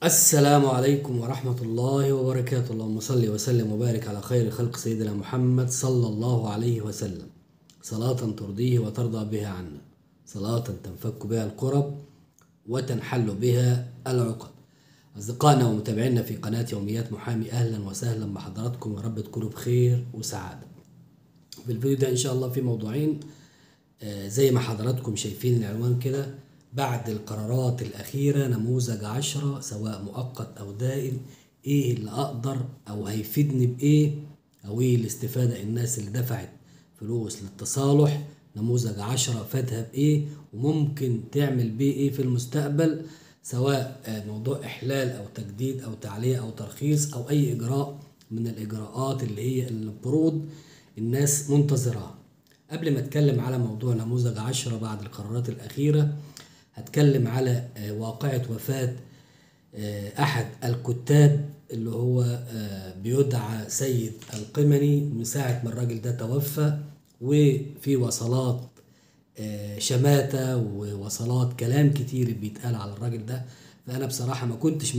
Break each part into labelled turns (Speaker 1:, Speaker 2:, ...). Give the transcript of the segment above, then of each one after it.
Speaker 1: السلام عليكم ورحمة الله وبركاته. اللهم صل وسلم وبارك على خير خلق سيدنا محمد صلى الله عليه وسلم، صلاة ترضيه وترضى بها عنا، صلاة تنفك بها الكرب وتنحل بها العقد. أصدقائنا ومتابعينا في قناة يوميات محامي، أهلا وسهلا بحضراتكم، يا رب تكونوا بخير وسعادة. في الفيديو ده إن شاء الله في موضوعين، زي ما حضراتكم شايفين العنوان كده: بعد القرارات الأخيرة نموذج 10 سواء مؤقت أو دائم، إيه اللي أقدر أو هيفيدني بإيه، أو إيه الاستفادة الناس اللي دفعت فلوس للتصالح نموذج 10 فاتها بإيه، وممكن تعمل بيه إيه في المستقبل، سواء موضوع إحلال أو تجديد أو تعليق أو ترخيص أو أي إجراء من الإجراءات اللي هي المفروض الناس منتظراها. قبل ما اتكلم على موضوع نموذج 10 بعد القرارات الأخيرة، هتكلم على واقعة وفاة أحد الكتاب اللي هو بيدعى سيد القمني، من ساعة ما الراجل ده توفى وفي وصلات شماتة ووصلات كلام كتير بيتقال على الراجل ده. فأنا بصراحة ما كنتش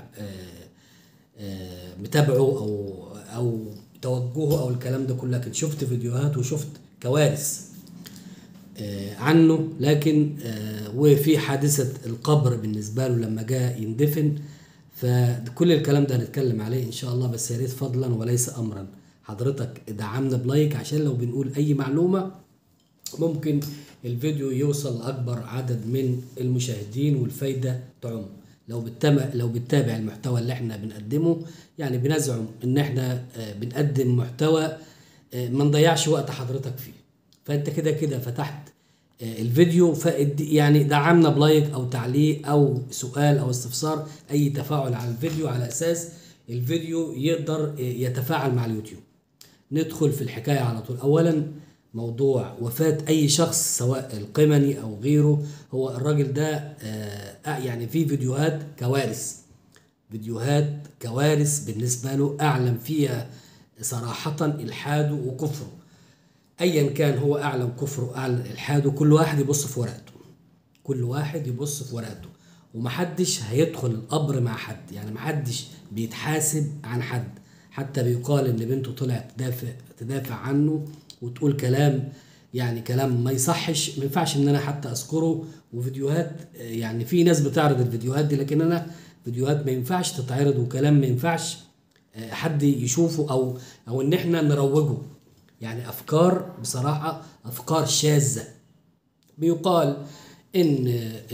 Speaker 1: متابعه أو توجهه أو الكلام ده كله، لكن شفت فيديوهات وشفت كوارث عنه. لكن وفي حادثة القبر بالنسبة له لما جاء يندفن، فكل الكلام ده هنتكلم عليه إن شاء الله. بس يا ريت فضلا وليس أمرا حضرتك ادعمنا بلايك، عشان لو بنقول أي معلومة ممكن الفيديو يوصل لأكبر عدد من المشاهدين والفايدة تعم. لو بتتابع المحتوى اللي احنا بنقدمه، يعني بنزعم ان احنا بنقدم محتوى ما نضيعش وقت حضرتك فيه، فانت كده كده فتحت الفيديو، يعني دعمنا بلايك او تعليق او سؤال او استفسار، اي تفاعل على الفيديو، على اساس الفيديو يقدر يتفاعل مع اليوتيوب. ندخل في الحكاية على طول. اولا، موضوع وفاة اي شخص سواء القمني او غيره، هو الراجل ده يعني في فيديوهات كوارث بالنسبة له، اعلم فيها صراحة الحاده وكفره. ايا كان هو اعلن كفره اعلن الحاده، كل واحد يبص في ورقته، ومحدش هيدخل القبر مع حد، يعني محدش بيتحاسب عن حد. حتى بيقال ان بنته طلعت تدافع عنه وتقول كلام، يعني كلام ما يصحش، ما ينفعش ان انا حتى اذكره. وفيديوهات يعني في ناس بتعرض الفيديوهات دي، لكن انا فيديوهات ما ينفعش تتعرض، وكلام ما ينفعش حد يشوفه او ان احنا نروجه. يعني افكار بصراحة افكار شاذة. بيقال ان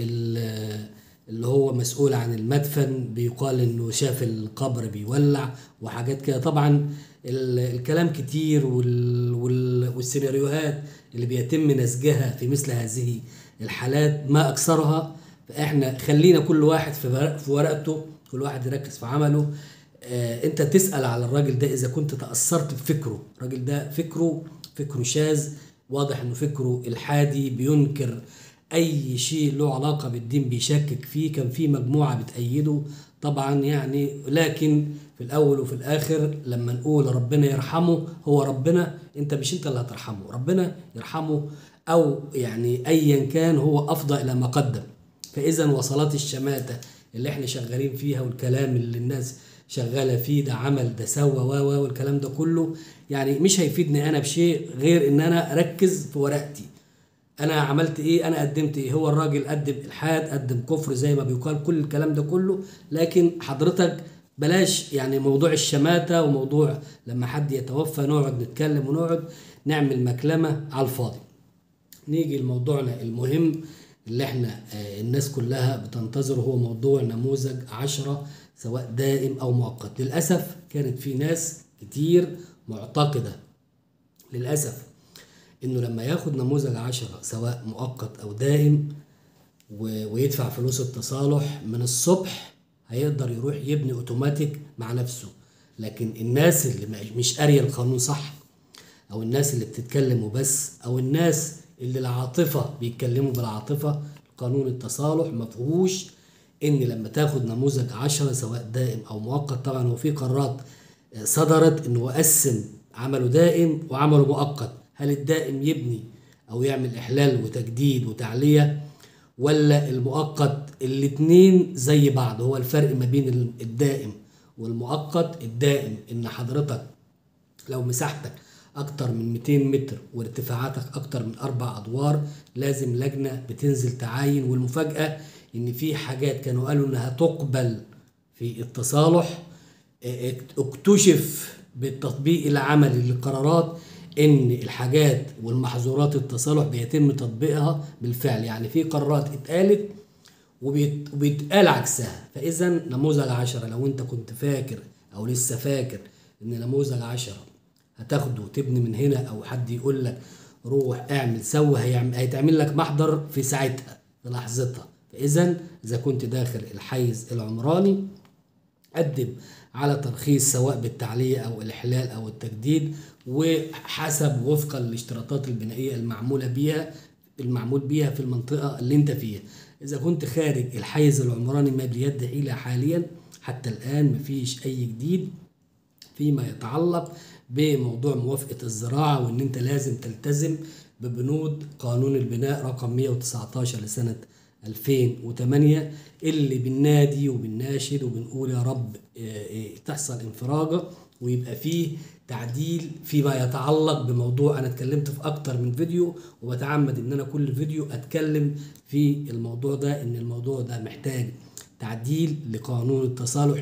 Speaker 1: اللي هو مسؤول عن المدفن بيقال انه شاف القبر بيولع وحاجات كده. طبعا الكلام كتير والسيناريوهات اللي بيتم نسجها في مثل هذه الحالات ما اكثرها. فاحنا خلينا كل واحد في ورقته، كل واحد يركز في عمله. انت تسأل على الراجل ده اذا كنت تأثرت بفكره. الراجل ده فكره شاذ، واضح انه فكره الحادي، بينكر اي شيء له علاقة بالدين، بيشكك فيه. كان في مجموعة بتأيده طبعا يعني، لكن في الاول وفي الاخر لما نقول ربنا يرحمه، هو ربنا، انت مش انت اللي هترحمه، ربنا يرحمه، او يعني ايا كان هو افضى الى ما قدم. فاذا وصلات الشماتة اللي احنا شغالين فيها والكلام اللي الناس شغالة فيه، ده عمل، ده سوى والكلام ده كله، يعني مش هيفيدني انا بشيء غير ان انا اركز في ورقتي. انا عملت ايه، انا قدمت ايه. هو الراجل قدم الحاد، قدم كفر زي ما بيقال، كل الكلام ده كله. لكن حضرتك بلاش يعني موضوع الشماتة، وموضوع لما حد يتوفى نقعد نتكلم ونقعد نعمل مكلمة على الفاضي. نيجي لموضوعنا المهم اللي احنا الناس كلها بتنتظره، هو موضوع نموذج 10 سواء دائم او مؤقت. للأسف كانت في ناس كتير معتقدة للأسف انه لما ياخد نموذج 10 سواء مؤقت او دائم ويدفع فلوس التصالح من الصبح، هيقدر يروح يبني اوتوماتيك مع نفسه. لكن الناس اللي مش قارية القانون صح، او الناس اللي بتتكلم وبس، او الناس اللي العاطفة بيتكلموا بالعاطفة، قانون التصالح مفهوش ان لما تاخد نموذج 10 سواء دائم او مؤقت. طبعا وفي قرارات صدرت انه قسم عمله دائم وعمله مؤقت. هل الدائم يبني او يعمل احلال وتجديد وتعلية ولا المؤقت؟ الاتنين زي بعض. هو الفرق ما بين الدائم والمؤقت، الدائم ان حضرتك لو مساحتك اكتر من 200 متر وارتفاعاتك اكتر من 4 ادوار لازم لجنة بتنزل تعاين. والمفاجأة ان في حاجات كانوا قالوا انها تقبل في التصالح، اكتشف بالتطبيق العملي للقرارات ان الحاجات والمحظورات التصالح بيتم تطبيقها بالفعل. يعني في قرارات اتقالت وبيتقال عكسها. فاذا نموذج 10 لو انت كنت فاكر او لسه فاكر ان نموذج 10 هتاخده وتبني من هنا، او حد يقول لك روح اعمل سوي، هيتعمل لك محضر في ساعتها في لحظتها. فاذا اذا كنت داخل الحيز العمراني قدم على ترخيص سواء بالتعلية او الاحلال او التجديد، وحسب وفقا للاشتراطات البنائية المعمول بيها في المنطقة اللي انت فيها. اذا كنت خارج الحيز العمراني ما بيد حيلة حاليا حتى الان مفيش اي جديد فيما يتعلق بموضوع موافقة الزراعة، وان انت لازم تلتزم ببنود قانون البناء رقم 119 لسنة 2008 اللي بننادي وبنناشد وبنقول يا رب تحصل انفراجة ويبقى فيه تعديل فيما يتعلق بموضوع. انا اتكلمت في اكتر من فيديو وبتعمد ان انا كل فيديو اتكلم في الموضوع ده، ان الموضوع ده محتاج تعديل لقانون التصالح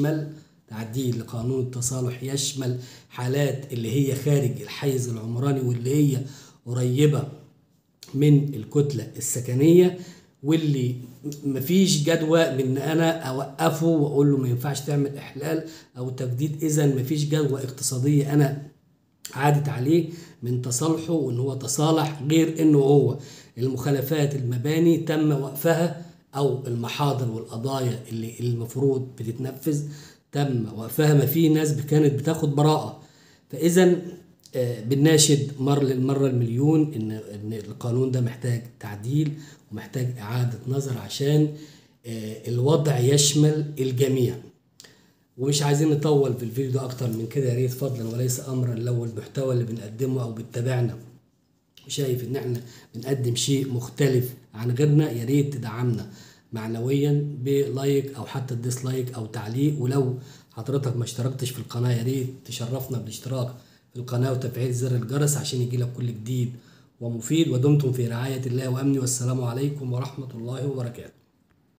Speaker 1: يشمل حالات اللي هي خارج الحيز العمراني واللي هي قريبة من الكتلة السكنية، واللي مفيش جدوى من انا اوقفه واقول له ما ينفعش تعمل احلال او تجديد. اذا مفيش جدوى اقتصادية انا عادت عليه من تصالحه وان هو تصالح، غير انه هو المخالفات المباني تم وقفها، او المحاضر والقضايا اللي المفروض بتتنفذ تم وقفها. ما في ناس كانت بتاخد براءة. فاذا بنناشد للمرة المليون ان القانون ده محتاج تعديل ومحتاج اعادة نظر عشان الوضع يشمل الجميع. ومش عايزين نطول في الفيديو ده اكتر من كده، يا ريت فضلا وليس امرا لو المحتوى اللي بنقدمه او بتتابعنا وشايف ان احنا بنقدم شيء مختلف عن غيرنا يا ريت تدعمنا معنويا بلايك او حتى الديسلايك او تعليق. ولو حضرتك ما اشتركتش في القناة يا ريت تشرفنا بالاشتراك في القناة وتفعيل زر الجرس عشان يجيلك كل جديد ومفيد. ودمتم في رعاية الله وامنه، والسلام عليكم ورحمة الله وبركاته.